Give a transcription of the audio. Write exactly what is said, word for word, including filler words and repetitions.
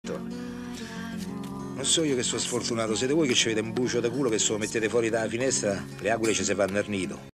letto. Non so io che sono sfortunato, siete voi che ci avete un bucio da culo che se lo mettete fuori dalla finestra, le aquile ci si fanno al nido.